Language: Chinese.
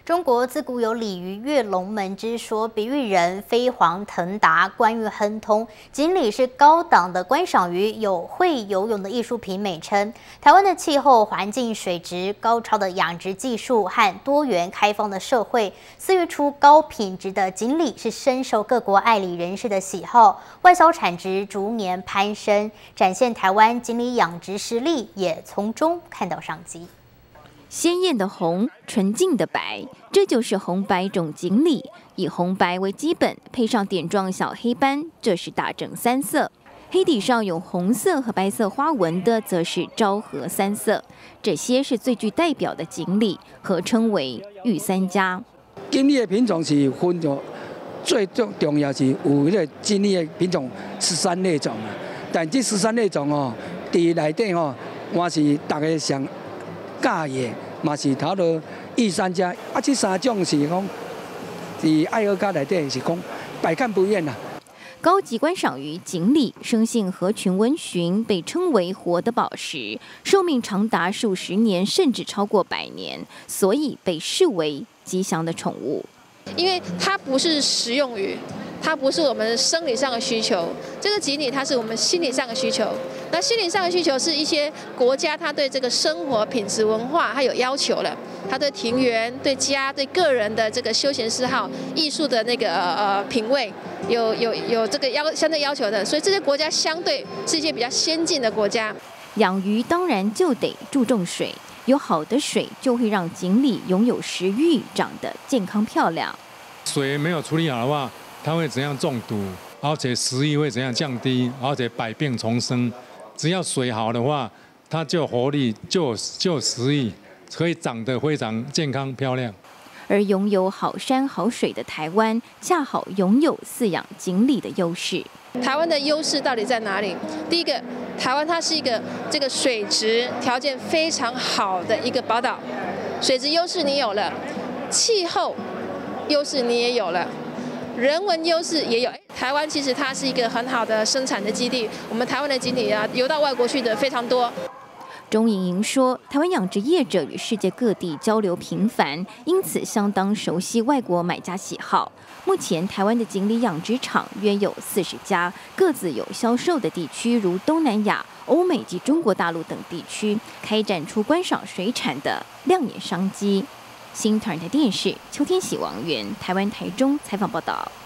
中国自古有鲤鱼跃龙门之说，比喻人飞黄腾达、官运亨通。锦鲤是高档的观赏鱼，有会游泳的艺术品美称。台湾的气候环境、水质、高超的养殖技术和多元开放的社会，饲育出高品质的锦鲤是深受各国爱鲤人士的喜好。外销产值逐年攀升，展现台湾锦鲤养殖实力，也从中看到商机。 鲜艳的红，纯净的白，这就是红白种锦鲤。以红白为基本，配上点状小黑斑，这是大正三色。黑底上有红色和白色花纹的，则是昭和三色。这些是最具代表的锦鲤，合称为御三家。 锦鲤的品种是分作最重要是有迄个锦鲤的品种13类种啊，但这13类种哦，伫内底哦，我是大家上 介意嘛是头到御三家啊，这三种是讲在爱荷家内底是讲百看不厌啦。 高级观赏鱼锦鲤生性合群温驯，被称为活的宝石，寿命长达数十年，甚至超过100年，所以被视为吉祥的宠物。 因为它不是食用鱼。 它不是我们生理上的需求，这个锦鲤它是我们心理上的需求。那心理上的需求是一些国家它对这个生活品质文化它有要求了，它对庭园、对家、对个人的这个休闲嗜好、艺术的那个品味有这个相对要求的，所以这些国家相对是一些比较先进的国家。 养鱼当然就得注重水，有好的水就会让锦鲤拥有食欲，长得健康漂亮。 水没有处理好的话， 它会怎样中毒，而且食欲会怎样降低，而且百病丛生。只要水好的话，它就有活力，就有食欲，可以长得非常健康漂亮。 而拥有好山好水的台湾，恰好拥有饲养锦鲤的优势。 台湾的优势到底在哪里？第一个，台湾它是一个这个水质条件非常好的一个宝岛，水质优势你有了，气候优势你也有了。 人文优势也有，台湾其实它是一个很好的生产的基地。我们台湾的锦鲤啊，游到外国去的非常多。 钟莹莹说，台湾养殖业者与世界各地交流频繁，因此相当熟悉外国买家喜好。目前，台湾的锦鲤养殖场约有40家，各自有销售的地区，如东南亚、欧美及中国大陆等地区，开展出观赏水产的亮眼商机。新唐人台电视邱天喜、王源，台湾台中采访报道。